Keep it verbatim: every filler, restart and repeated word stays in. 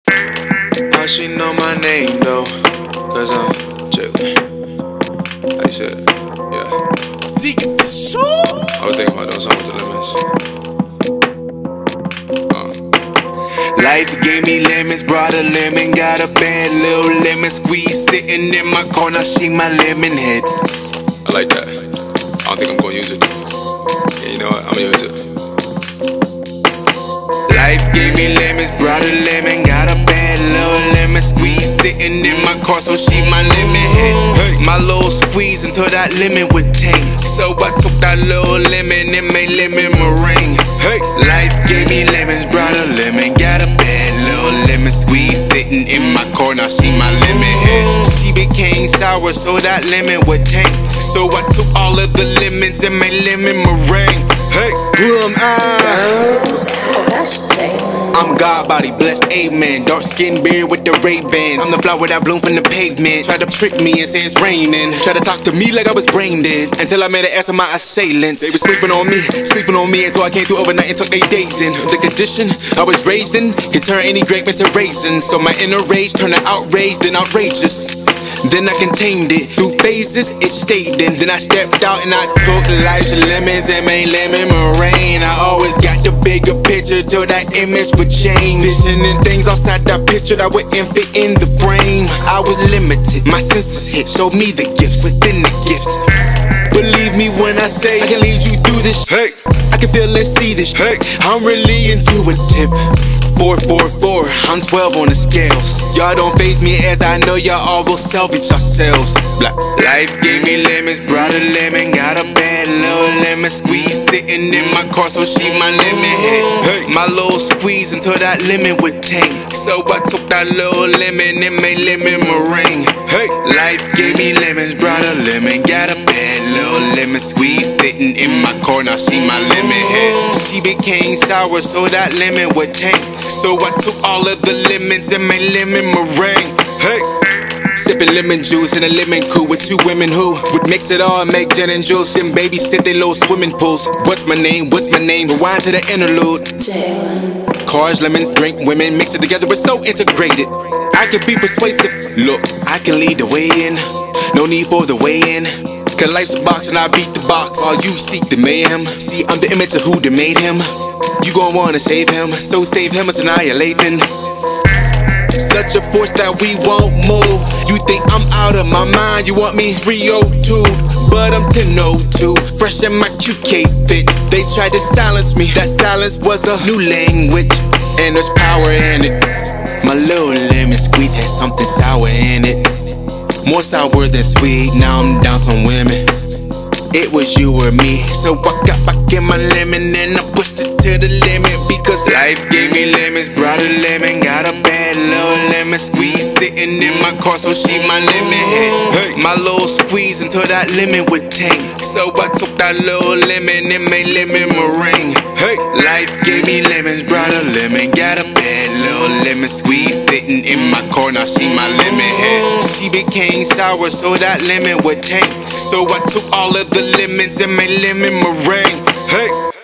How she know my name though? Cause I'm chillin'. How you said? Yeah. I was thinking about doing something with the lemons. Uh. Life gave me lemons, brought a lemon, got a bad little lemon squeeze sitting in my corner. She my lemon head. I like that. I don't think I'm gonna use it. Yeah, you know what? I'm gonna use it. Life gave me lemons, brought a lemon, got a bad little lemon squeeze sitting in my car, so she my lemon head. Hey. My little squeeze until that lemon would tang. So I took that little lemon and made lemon meringue. Hey. Life gave me lemons, brought a lemon, got a bad little lemon squeeze sitting in my car, now she my lemon head. She became sour, so that lemon would tang. So I took all of the lemons and made lemon meringue. Hey, who am I? Oh, that's Jalen. I'm God body, blessed, amen. Dark skin beard with the Ray-Bans. I'm the flower that bloom from the pavement. Try to trick me and say it's raining. Try to talk to me like I was brain dead. Until I made an ass of my assailants. They were sleeping on me, sleeping on me until I came through overnight and took their days in. The condition I was raised in can turn any grape into raisin. So my inner rage turned to outrage, then outrageous. Then I contained it, through phases it stayed in. Then I stepped out and I took life's lemons and made lemon meringue. I always got the bigger picture till that image would change. Visioning things outside that picture that wouldn't fit in the frame. I was limited, my senses hit, showed me the gifts within the gifts. Believe me when I say I can lead you through this. Hey, I can feel and see this. Hey, I'm really intuitive. Four, four, four, I'm twelve on the scales. Y'all don't faze me as I know y'all all will salvage yourselves. Blah. Life gave me lemons, brought a lemon, got a bad little lemon squeeze sitting in my car, so she my lemon head. Hey. My little squeeze until that lemon would tang. So I took that little lemon and made lemon meringue. Hey. Life gave me lemons, brought a lemon, got a bad little lemon squeeze sitting in my car, now she my lemon head. She became sour, so that lemon would tang. So I took all of the lemons and made lemon meringue. Hey, sipping lemon juice in a lemon coupe with two women who would mix it all and make gin and juice. Them babies sit they little swimming pools. What's my name? What's my name? Rewind to the interlude. Jalen. Cars, lemons, drink, women, mix it together. We're so integrated. I can be persuasive. Look, I can lead the way in. No need for the way in. Cause life's a box and I beat the box while you seek the mayhem. See, I'm the image of who that made him. You gon' wanna save him, so save him as annihilating. Such a force that we won't move. You think I'm out of my mind, you want me three oh two, but I'm ten oh two. Fresh in my Q K fit. They tried to silence me, that silence was a new language. And there's power in it. My little lemon squeeze had something sour in it. More sour than sweet, now I'm down some women. It was you or me, so I got back in my lemon and I pushed it to the limit. Because life gave me lemons, brought a lemon, got a bad little lemon squeeze sitting in my car, so she my lemon head. Hey. My little squeeze until that lemon would tang. So I took that little lemon and made lemon meringue. Hey. Life gave me lemons, brought a lemon, got a bad little lemon squeeze sitting in my car, now she my lemon head. She became sour, so that lemon would tang. So I took all of the lemons and made lemon meringue. Hey.